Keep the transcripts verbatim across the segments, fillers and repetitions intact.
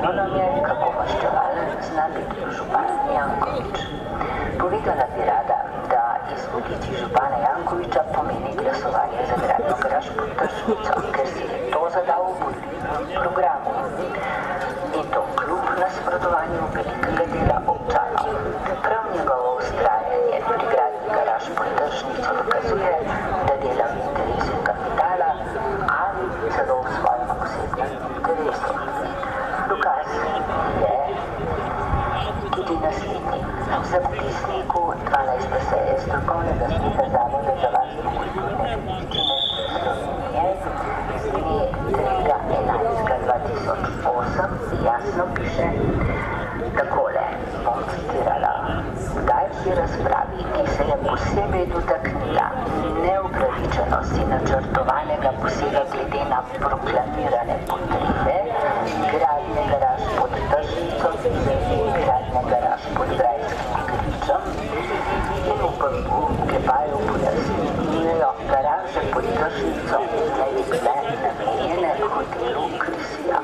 Povedal nam je, kako maščevalen zna biti župan Janković. Povedala bi rada, da izvoliti župana Jankovića pomeni glasovanje za gradnjo garaž pod tržnico, ker si je to zadal v volilnem programu. In to kljub nasprotovanju velikega dela občanov. Prav njegovo vztrajanje pri gradnji garaž pod tržnico dokazuje, da dela v interesu kapitala ali celo v svojem osebnem interesu. Dokaz je tudi naslednji. V zapisniku dvanajste seje strokovnega sveta Zavoda za varstvo kulturne dediščine Slovenije z dne tretjega enajstega dva tisoč osem jasno piše takole, bom citirala. V daljši razpravi, ki se je posebej dotaknila neupravičenosti načrtovanega posega glede na proklamirane potrebe, gradnje garaž pod tržnico in gradnje garaž pod grajskim igriščem in v prvu Kebaju pojasnjujejo, garaže pod tržnico naj bi bile namenjene hotelu Krisija.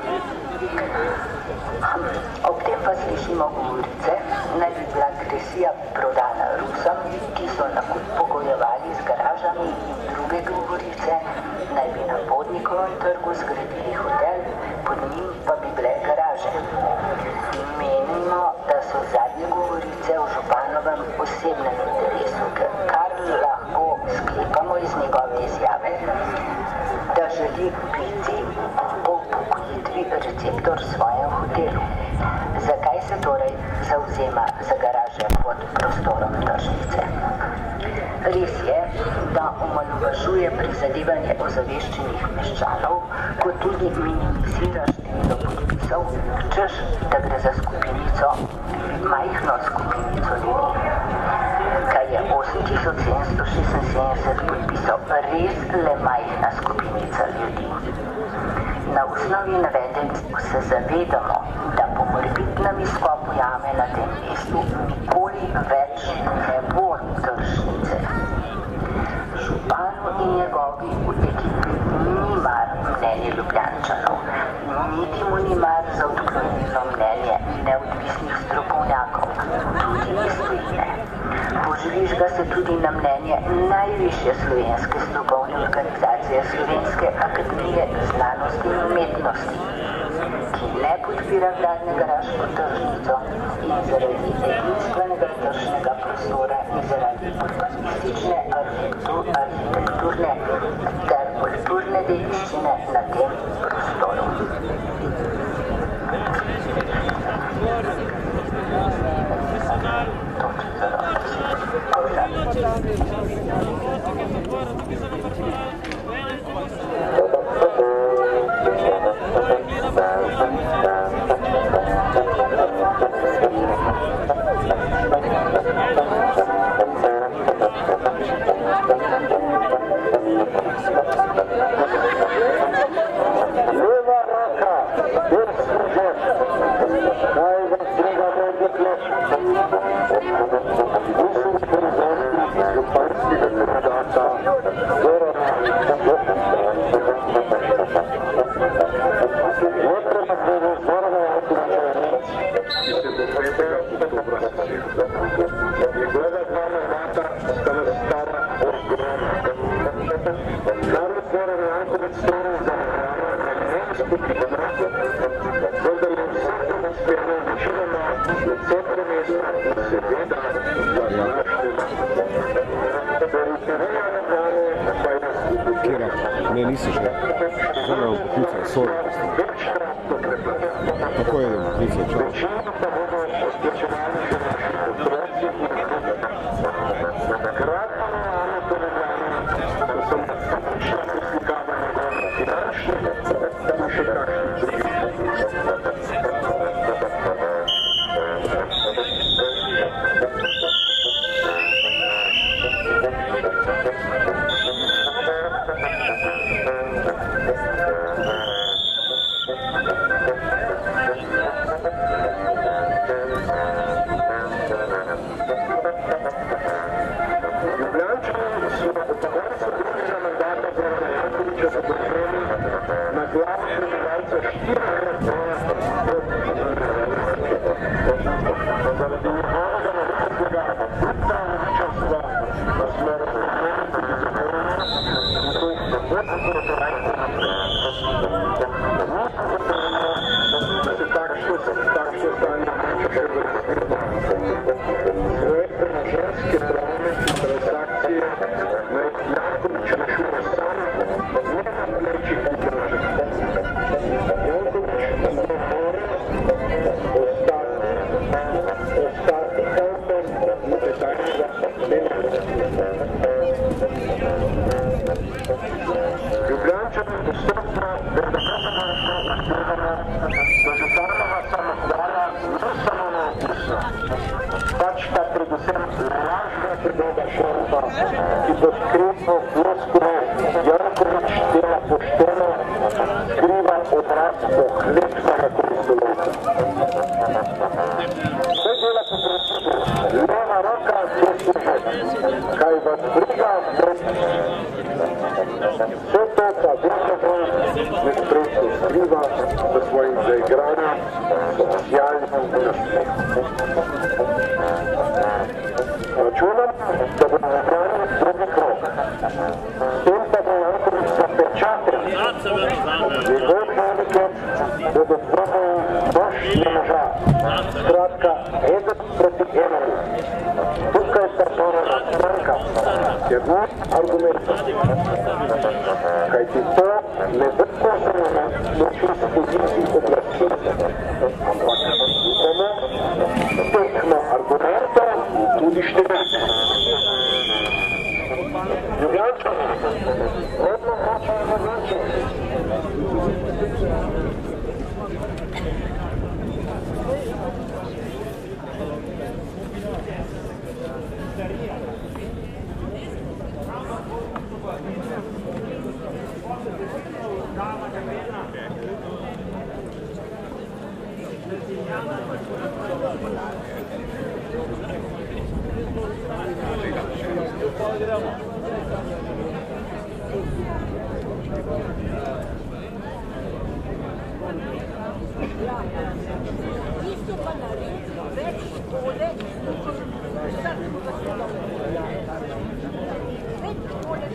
Ob tem pa slišimo govorice, naj bi bila Krisija prodana Rusom, ki so nakup pogojevali z garažami, in druge govorice, naj bi na Podnikovem trgu zgradili hotel, pod njim pa bi bile garaže. Menimo, da so zadnje govorice o županovem osebnem interesu, kar lahko sklepamo iz njegove izjave, da želi biti po upokojitvi receptor svojem hotelu. Zakaj se torej zavzema za garaže pod prostorom tržnice? Res je, da omalovažuje prizadevanje ozaveščenih meščanov, kot tudi minimizira število podpisov, češ, da gre za skupinico, majhno skupinico ljudi. Kaj je osem tisoč sedemsto šestinsedemdeset podpisov res le majhna skupinica ljudi? Na osnovi navedencev se zavedamo, da po morebitnem izkopu jame na tem mestu nikoli več ne bo tržnice. Županu in njegovi v ekipi ni mar mnenje Ljubljančanov, niti mu ni mar za odklonilno mnenje neodvisnih strokovnjakov, tudi iz tujine. Požvižga se tudi na mnenje najvišje slovenske strokovne organizacije Slovenske akademije znanosti in umetnosti, ki ne podpira gradnje garaž pod tržnico in zaradi edinstvenega tržnega prostora in zaradi urbanistične arhitekturne ter kulturne dediščine na tem prostoru. Leva roka, desni žep, naj vas druga vode pleš. Mislim prezorki županskega kandidata Zorana Jankovića. Nepremagljivog Zorana Jankovića ki se do petega oktobra njegova dva mandata sta nas stala ogromna. Kar je Zoran Janković storil za skupaj demokratov, vendar je vsakdo uspelo večinoma v centru mesta in seveda za današnjega. Periferija Ljubljane pa je nas Kira, ne, nisi že. Zdaj me poklical, sorry. Tako je, poklical, čau. večino pa bodo odplačevali še naši otroci in kratko na eno to Ljubljane, ko so natančno preslikava njegove finančne in še kakšni drugi. Ljubljančani so od konca drugega mandata Zorana Jankovića zaposlili na glavu prebivalca štirikrat boja Svojevrstne ženske pravne transakcije naj Janković rešuje sam, ne na plečih države. Janković ne more ostati, ostati kantom monetarnega menedžmenta. Ljubljančani postopno demokratično uspevamo, da županova samostalna ne samo neokusna, pač pa predvsem lažna predloga šerpa, ki bo skretno floskule Janković dela pošteno, skriva obraz pohlepnega koristologa. Vse dela po principu, leva roka, desni žep, kaj vas briga, vse to pa drugo nespretno skriva za svojim zaigranjem socialnim nasmehom. Računam, da bo nabranil drugi krok. S tem pa bo Janković zapečaten. Njegov handicap bodo probali mož na moža. Skratka, eden proti enemu. Tukaj pa prva stranka, ker ni argumentov. Kajti to ne bo kozano na moči s poziciji oblasti, ampak samo tekmo argumentov tudi številk. Ljubljančani, odno hočejo Ljubljančani. Isto pa naredi več škode, več škode.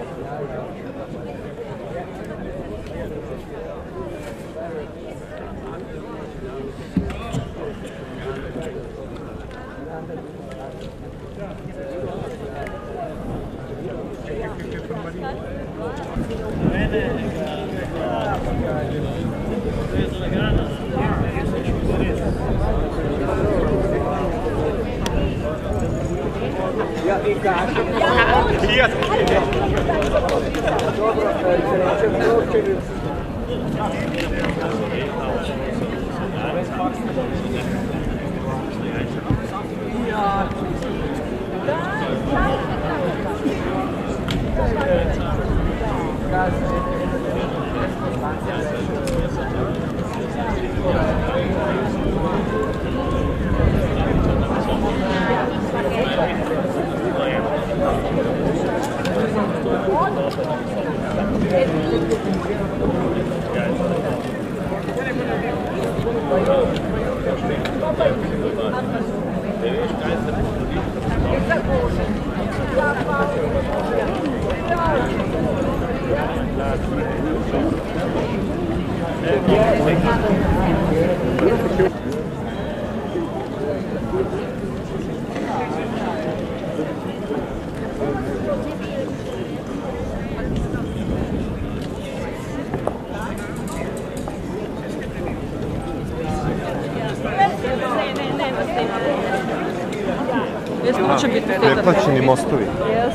Preplačeni mostovi.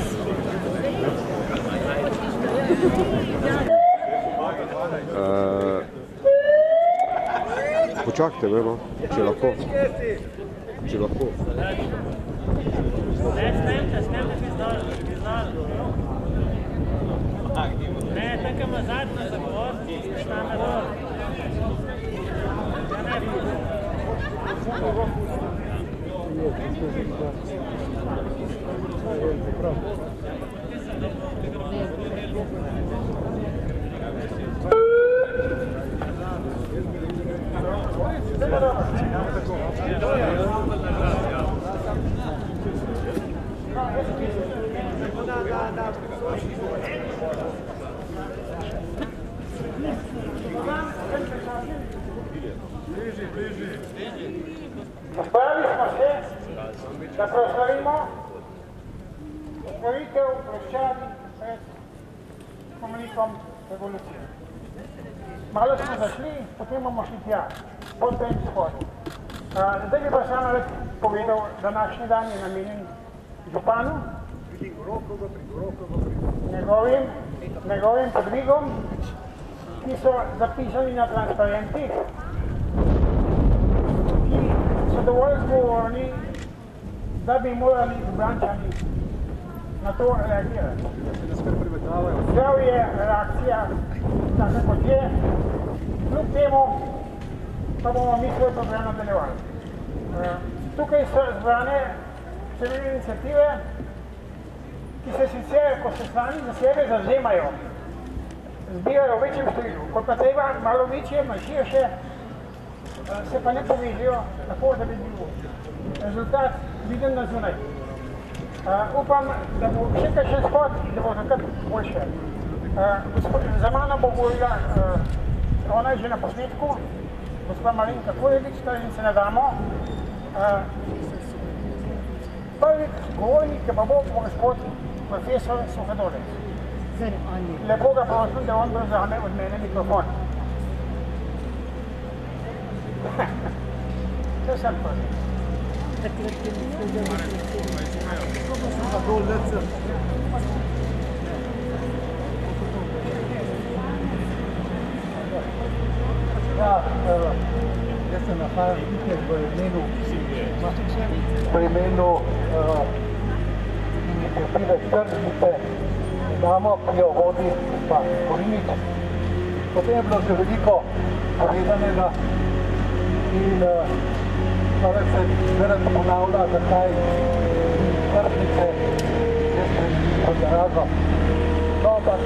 Počakajte, vemo, če lahko. Če lahko. Ne, snemte, snemte pizdal. Ne, tako ima zadnjo zagovorci, šta me dol. Zbrali smo se, da proslavimo otvoritev ploščadi pred spomenikom revolucije. Malo smo zašli, potem bomo šli tja, po tem shodu. Zdaj bi pa samo rad povedal, današnji dan je namenjen županu, njegovim, njegovim podvigom, ki so zapisani na transparentih, ki so dovolj zgovorni, da bi morali Ljubljančani na to reagirati. Žal je reakcija taka kot je, kljub temu pa bomo mi svoj program nadaljevali. Tukaj so zbrane civilne iniciative, ki se sicer, ko se sami za sebe zavzemajo, zbirajo v večjem številu, kot pa treba malo večje, malo širše, se pa ne povezijo tako, da bi bil rezultat viden na zunaj. Upam, da bo še kakšen shod in da bo takrat boljše. Za mano bo govorila, ona je že na posnetku, gospa Marinka Kurevič, in se nadamo. Prvi govornik pa bo gospod profesor Suhadolec. Lepo ga prosim, da on prevzame od mene mikrofon. To sem prvi. Ja, jaz se nahajam tukaj v imenu, v imenu iniciative Tržnice, damo, ki jo vodi pa Korinič. Potem je bilo že veliko povedanega in človek se verjetno ponavlja, zakaj Tržnice je spremenili kot garažo. No, ampak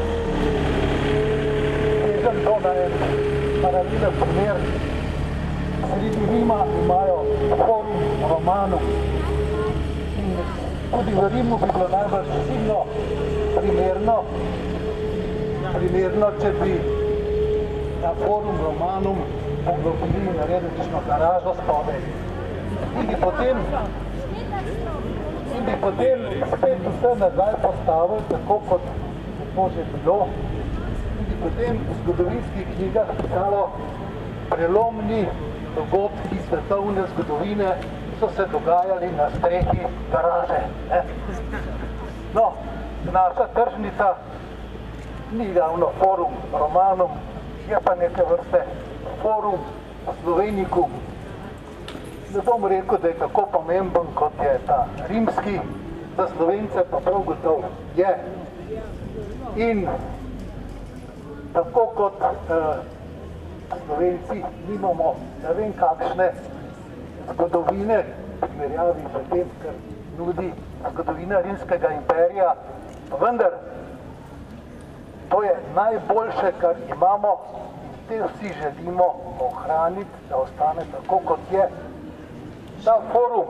vežem to na en paralelen primer. Sredi Rima imajo forum romanov in tudi v Rimu bi bilo najbolj silno primerno, primerno, če bi na forum romanov poglobili naredili kakšno garažo spodaj. In bi potem, in bi potem spet vse nazaj postavili, tako kot je to že bilo. In bi potem v zgodovinskih knjigah pisalo prelomni dogodki svetovne zgodovine, so se dogajali na strehi garaže. Ne? No, naša tržnica ni ravno forum romanom, je pa neke vrste forum Slovenikum. Ne bom rekel, da je tako pomemben, kot je ta rimski, za Slovence pa prav gotov je. In tako kot eh, Slovenci nimamo ne vem kakšne zgodovine, primerjavi z tem, kar nudi zgodovina Rimskega imperija, vendar to je najboljše, kar imamo, te vsi želimo ohraniti, da ostane tako, kot je. Ta forum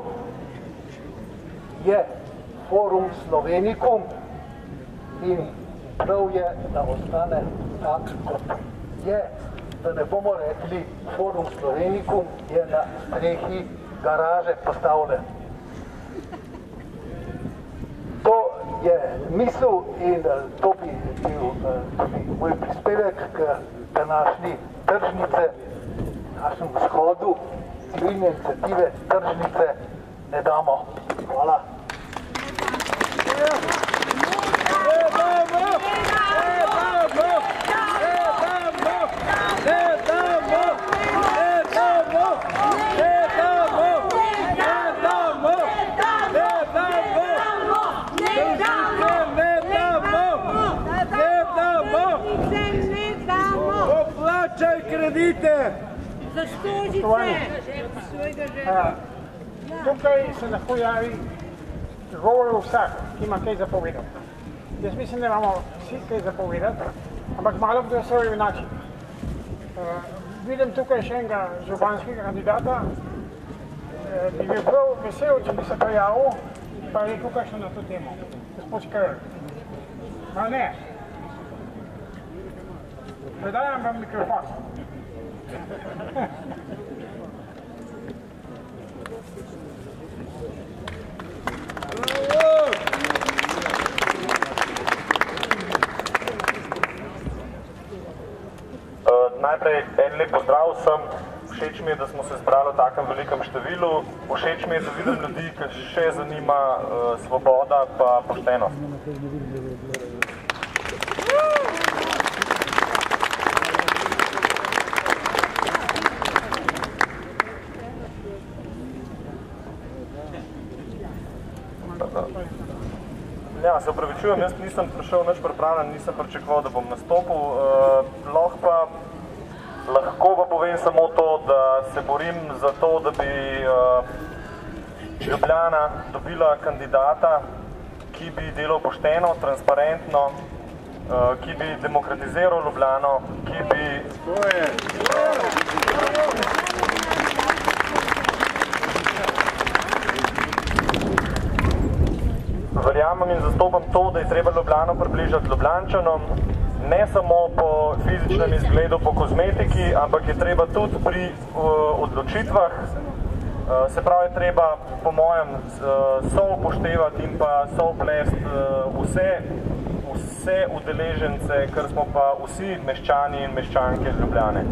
je forum Slovenikum in prav je, da ostane tak, kot je, da ne bomo rekli, forum Slovenikum je na strehi garaže postavljen. To je misel in to bi bil tudi moj prispevek k današnji tržnice, našem shodu civilne iniciative Tržnice ne damo. Hvala. Kredite! Zaslužite! Tukaj se lahko javi govor vsak, ki ima kaj zapovedati. Jaz mislim, da imamo vsi kaj zapovedati, ampak malo kdo se junači. Vidim tukaj še enega županskega kandidata, bi bil prav vesel, če bi se prijavil, pa rekel kakšno na to temo. Gospod Škrl. Ma ne. Predajam vam mikrofon. všeč mi je, da smo se zbrali v takem velikem številu, všeč mi je, da vidim ljudi, ki še zanima uh, svoboda pa poštenost. Ja, se upravičujem, jaz nisem prišel nič pripravljen, nisem pričakoval, da bom nastopil. Uh, lahko pa, lahko pa povem samo to, da se borim za to, da bi uh, Ljubljana dobila kandidata, ki bi delal pošteno, transparentno, uh, ki bi demokratiziral Ljubljano, ki bi... Verjamem in zastopam to, da je treba Ljubljano približati Ljubljančanom, ne samo po fizičnem izgledu, po kozmetiki, ampak je treba tudi pri uh, odločitvah, uh, se pravi, treba po mojem uh, soupoštevati in pa souplest uh, vse, vse udeležence, ker smo pa vsi meščani in meščanke iz Ljubljane.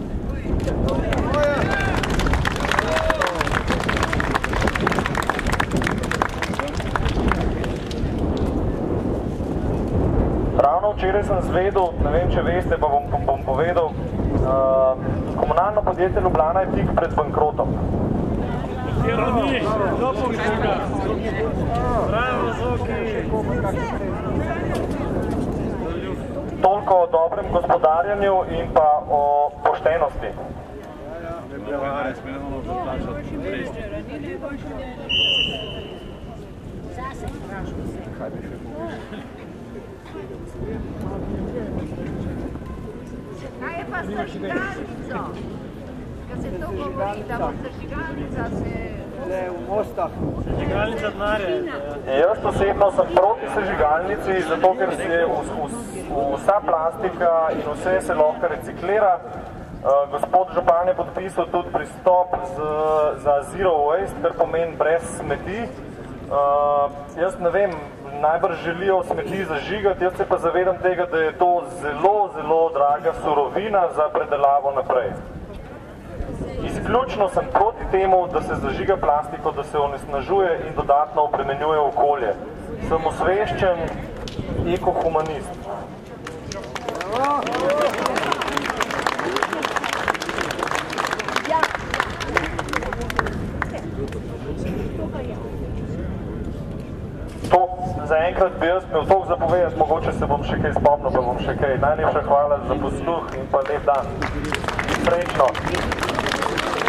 Ravno včeraj sem zvedel, ne vem, če veste, pa bom, bom povedal, uh, komunalno podjetje Ljubljana je tik pred bankrotom. Toliko o dobrem gospodarjanju in pa o poštenosti. Kaj je pa s zažigalnico? Kad se to govori, da bo zažigalnica se... v Mostah. Sežigalnica denarja. Jaz osebno sem proti sežigalnici, zato ker se vsa plastika in vse se lahko reciklira. Gospod župan je podpisal tudi pristop za zero waste, kar pomeni brez smeti. Jaz ne vem, najbrž želijo smeti zažigati, jaz se pa zavedam tega, da je to zelo, zelo draga surovina za predelavo naprej. Izključno sem proti temu, da se zažiga plastiko, da se onesnažuje in dodatno obremenjuje okolje. Sem osveščen ekohumanist. To, zaenkrat bi jaz imel toliko zapovedati, mogoče se bom še kaj spomnil, pa bom še kaj. Najlepša hvala za posluh in pa lep dan. Srečno!